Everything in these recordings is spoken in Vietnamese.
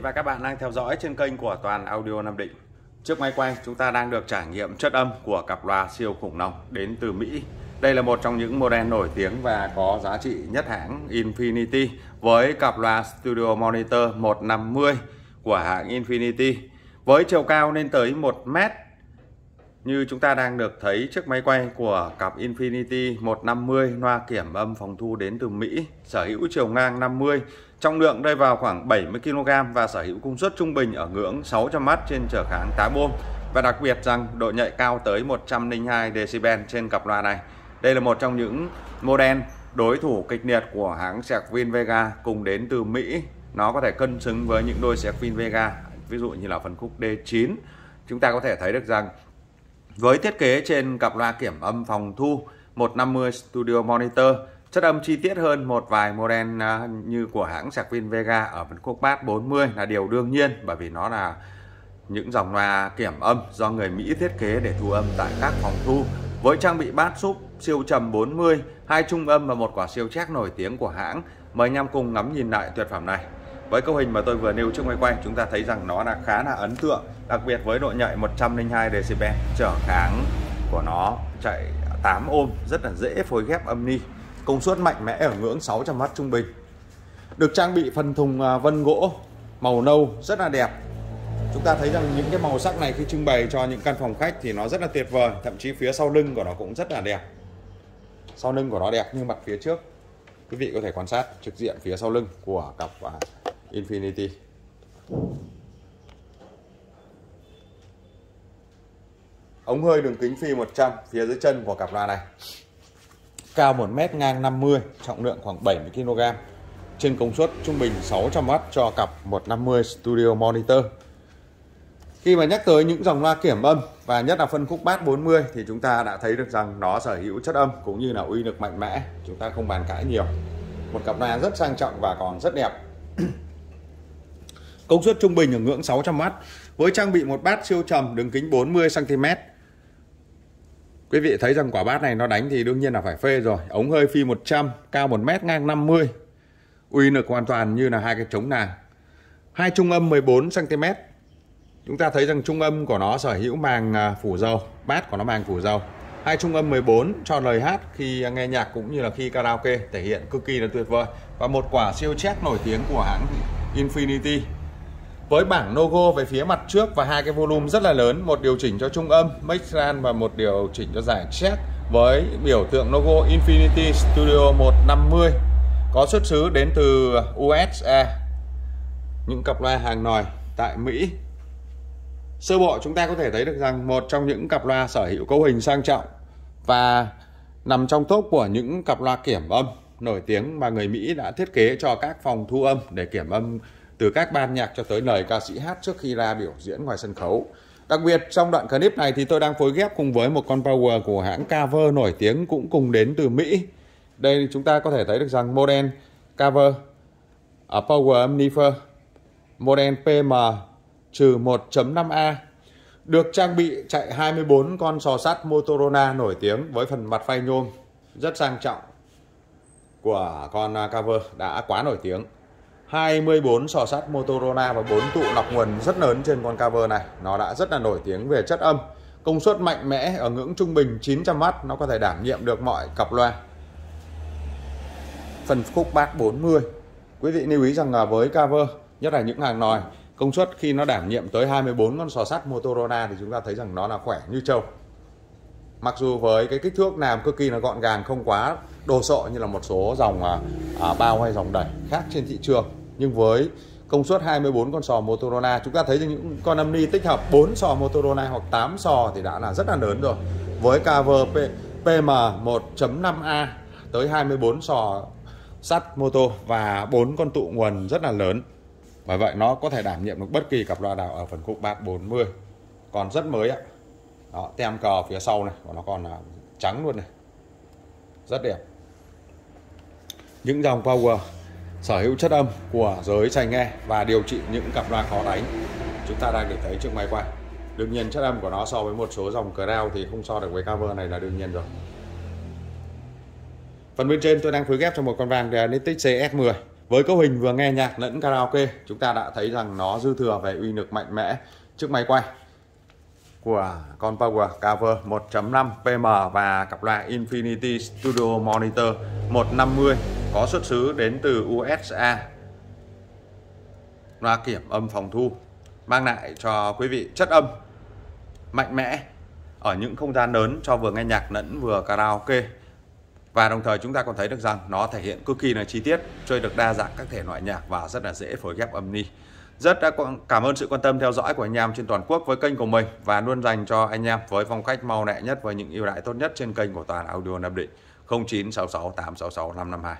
là các bạn đang theo dõi trên kênh của Toàn Audio Nam Định. Trước máy quay chúng ta đang được trải nghiệm chất âm của cặp loa siêu khủng long đến từ Mỹ. Đây là một trong những model nổi tiếng và có giá trị nhất hãng Infinity với cặp loa Studio Monitor 150 của hãng Infinity với chiều cao lên tới 1 mét. Như chúng ta đang được thấy trước máy quay của cặp Infinity 150 loa kiểm âm phòng thu đến từ Mỹ, sở hữu chiều ngang 50, trọng lượng rơi vào khoảng 70 kg và sở hữu công suất trung bình ở ngưỡng 600W trên trở kháng 8 ohm, và đặc biệt rằng độ nhạy cao tới 102 decibel trên cặp loa này. Đây là một trong những model đối thủ kịch liệt của hãng Sharkville Vega cùng đến từ Mỹ. Nó có thể cân xứng với những đôi Sharkville Vega, ví dụ như là phân khúc D9. Chúng ta có thể thấy được rằng với thiết kế trên cặp loa kiểm âm phòng thu 150 Studio Monitor, chất âm chi tiết hơn một vài model như của hãng Sharkville Vega ở phân khúc bass 40 là điều đương nhiên, bởi vì nó là những dòng loa kiểm âm do người Mỹ thiết kế để thu âm tại các phòng thu. Với trang bị bass sub siêu trầm 40, 2 trung âm và một quả siêu check nổi tiếng của hãng. Mời anh em cùng ngắm nhìn lại tuyệt phẩm này. Với cấu hình mà tôi vừa nêu trước máy quay, chúng ta thấy rằng nó đã khá là ấn tượng, đặc biệt với độ nhạy 102 decibel, trở kháng của nó chạy 8 ohm, rất là dễ phối ghép âm ni, công suất mạnh mẽ ở ngưỡng 600W trung bình. Được trang bị phần thùng vân gỗ màu nâu rất là đẹp. Chúng ta thấy rằng những cái màu sắc này khi trưng bày cho những căn phòng khách thì nó rất là tuyệt vời, thậm chí phía sau lưng của nó cũng rất là đẹp. Sau lưng của nó đẹp như mặt phía trước. Quý vị có thể quan sát trực diện phía sau lưng của cặp Infinity. Ống hơi đường kính phi 100 phía dưới chân của cặp loa này. Cao 1 mét, ngang 50, trọng lượng khoảng 70 kg. Trên công suất trung bình 600W cho cặp 150 Studio Monitor. Khi mà nhắc tới những dòng loa kiểm âm và nhất là phân khúc bass 40 thì chúng ta đã thấy được rằng nó sở hữu chất âm cũng như là uy lực mạnh mẽ. Chúng ta không bàn cãi nhiều. Một cặp loa rất sang trọng và còn rất đẹp. Công suất trung bình ở ngưỡng 600W với trang bị một bass siêu trầm đường kính 40 cm. Quý vị thấy rằng quả bass này nó đánh thì đương nhiên là phải phê rồi. Ống hơi phi 100, cao 1 mét, ngang 50. Uy lực hoàn toàn như là hai cái trống nàng. 2 trung âm 14 cm. Chúng ta thấy rằng trung âm của nó sở hữu màng phủ dầu, bass của nó màng phủ dầu. 2 trung âm 14 cho lời hát khi nghe nhạc cũng như là khi karaoke, thể hiện cực kỳ là tuyệt vời. Và một quả siêu check nổi tiếng của hãng Infinity. Với bảng logo về phía mặt trước và hai cái volume rất là lớn, một điều chỉnh cho trung âm, mixran và một điều chỉnh cho giải check với biểu tượng logo Infinity Studio 150 có xuất xứ đến từ USA. Những cặp loa hàng nòi tại Mỹ. Sơ bộ chúng ta có thể thấy được rằng một trong những cặp loa sở hữu cấu hình sang trọng và nằm trong top của những cặp loa kiểm âm nổi tiếng mà người Mỹ đã thiết kế cho các phòng thu âm để kiểm âm từ các ban nhạc cho tới lời ca sĩ hát trước khi ra biểu diễn ngoài sân khấu. Đặc biệt trong đoạn clip này thì tôi đang phối ghép cùng với một con power của hãng Carver nổi tiếng cũng cùng đến từ Mỹ. Đây chúng ta có thể thấy được rằng model Carver Power Amplifier model PM-1.5A được trang bị chạy 24 con sò sắt Motorola nổi tiếng với phần mặt phay nhôm rất sang trọng của con Carver đã quá nổi tiếng. 24 sò sắt Motorola và 4 tụ lọc nguồn rất lớn trên con Carver này. Nó đã rất là nổi tiếng về chất âm. Công suất mạnh mẽ ở ngưỡng trung bình 900W, nó có thể đảm nhiệm được mọi cặp loa. Phân khúc bass 40. Quý vị lưu ý rằng là với Carver, nhất là những hàng nòi, công suất khi nó đảm nhiệm tới 24 con sò sắt Motorola thì chúng ta thấy rằng nó là khỏe như trâu. Mặc dù với cái kích thước làm cực kỳ là gọn gàng, không quá đồ sộ như là một số dòng bao hay dòng đẩy khác trên thị trường, nhưng với công suất 24 con sò Motorola, chúng ta thấy rằng những con âm ni tích hợp 4 sò Motorola hoặc 8 sò thì đã là rất là lớn rồi. Với Carver PM-1.5A tới 24 sò sắt moto và 4 con tụ nguồn rất là lớn. Bởi vậy nó có thể đảm nhiệm được bất kỳ cặp loa nào ở phân khúc bass 40. Còn rất mới ạ. Đó, tem cờ phía sau này của nó còn là trắng luôn này. Rất đẹp. Những dòng power sở hữu chất âm của giới tai nghe và điều trị những cặp loa khó đánh chúng ta đang được thấy trước máy quay. Đương nhiên chất âm của nó so với một số dòng Crown thì không so được với Carver này là đương nhiên rồi. Phần bên trên tôi đang phối ghép cho một con vàng Dynamic CS10 Với cấu hình vừa nghe nhạc lẫn karaoke, chúng ta đã thấy rằng nó dư thừa về uy lực mạnh mẽ. Chiếc máy quay của con Power Cover 1.5 PM và cặp loa Infinity Studio Monitor 150 có xuất xứ đến từ USA. Loa kiểm âm phòng thu mang lại cho quý vị chất âm mạnh mẽ ở những không gian lớn cho vừa nghe nhạc lẫn vừa karaoke. Và đồng thời chúng ta còn thấy được rằng nó thể hiện cực kỳ là chi tiết, chơi được đa dạng các thể loại nhạc và rất là dễ phối ghép âm ni. Rất cảm ơn sự quan tâm theo dõi của anh em trên toàn quốc với kênh của mình, và luôn dành cho anh em với phong cách mau lẹ nhất với những ưu đãi tốt nhất trên kênh của Toàn Audio Nam Định 0966 866 552.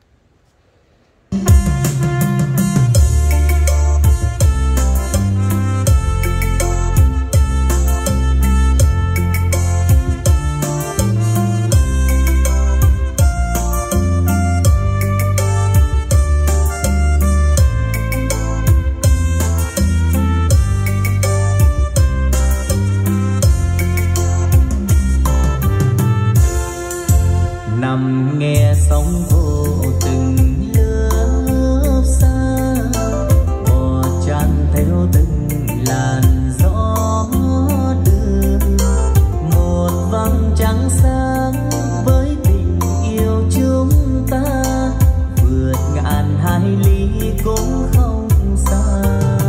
Nằm nghe sóng vô từng lớp xa, bò chan theo từng làn gió đưa một vầng trăng sáng với tình yêu chúng ta, vượt ngàn hải lý cũng không xa.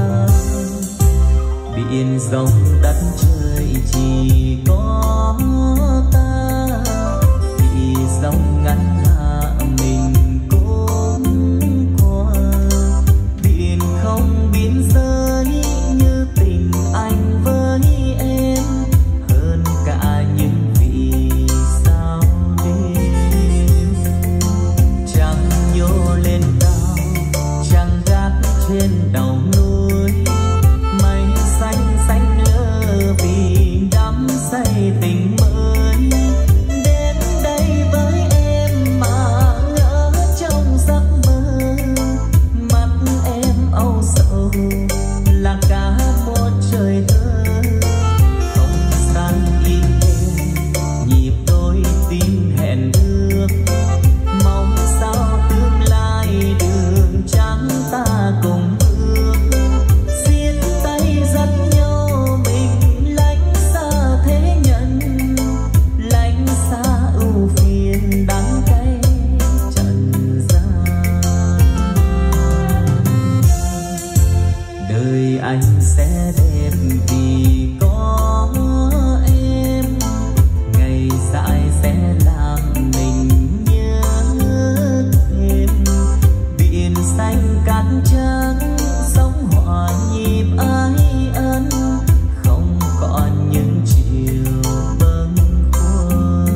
Biển rộng đất trời chỉ có ta, dòng ngắn hạ mình cũng qua. Biển không biên giới như tình anh với em, hơn cả những vì sao đêm. Trăng nhô lên cao, trăng gác trên đầu núi, mây xanh xanh lơ vì đắm say tình mới. Là cả một trời thơ không gian yên êm, nhịp đôi tim hẹn ước, mong sao tương lai đường trắng ta cùng bước. Xiết tay dắt nhau mình lánh xa thế nhân, lánh xa ưu phiền đắng cay trần gian. Đời anh sẽ đẹp vì có em, ngày dài sẽ làm mình nhớ thêm. Biển xanh cát trắng sóng hòa nhịp ái ân, không còn những chiều bâng khuâng.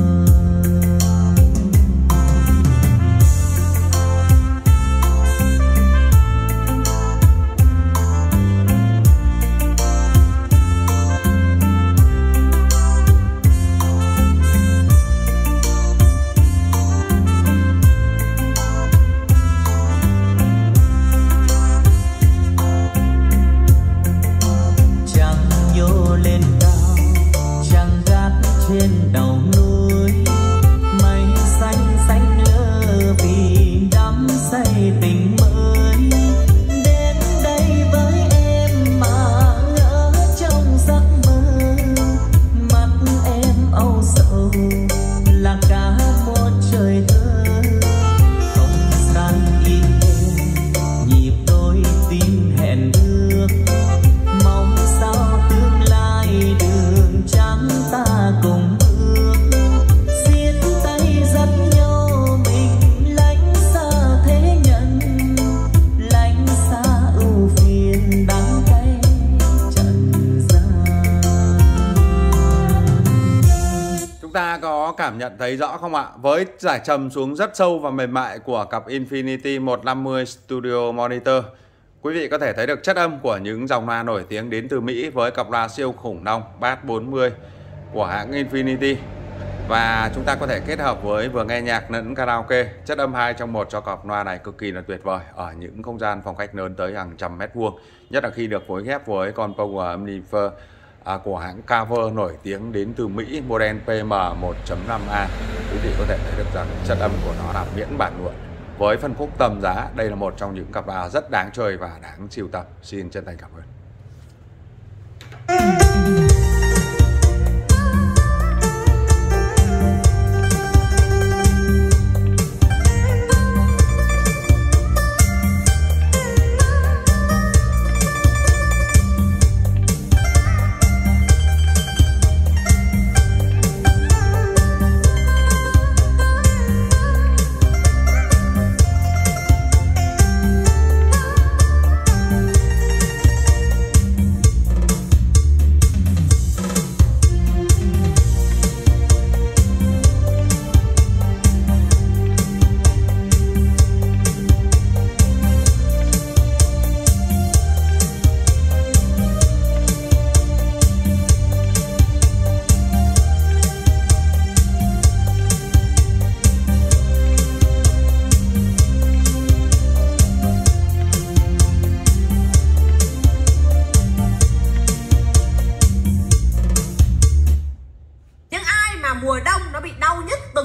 Trên đầu núi, mây xanh xanh lơ vì đắm say tình mới. Đến đây với em mà ngỡ trong giấc mơ, mắt em âu sầu là cả một trời thơ. Không gian yên êm, nhịp đôi tim hẹn ước, mong sao tương lai đường trắng ta cùng. Chúng ta có cảm nhận thấy rõ không ạ? Với giải trầm xuống rất sâu và mềm mại của cặp Infinity 150 Studio Monitor, quý vị có thể thấy được chất âm của những dòng loa nổi tiếng đến từ Mỹ với cặp loa siêu khủng long Bass 40 của hãng Infinity. Và chúng ta có thể kết hợp với vừa nghe nhạc lẫn karaoke, chất âm 2 trong 1 cho cặp loa này cực kỳ là tuyệt vời ở những không gian phong cách lớn tới hàng trăm mét vuông, nhất là khi được phối ghép với con Power Amplifier của hãng Cover nổi tiếng đến từ Mỹ, model PM 1.5A. Quý vị có thể thấy được rằng chất âm của nó là miễn bản luận, với phân khúc tầm giá, đây là một trong những cặp loa rất đáng chơi và đáng sưu tập. Xin chân thành cảm ơn.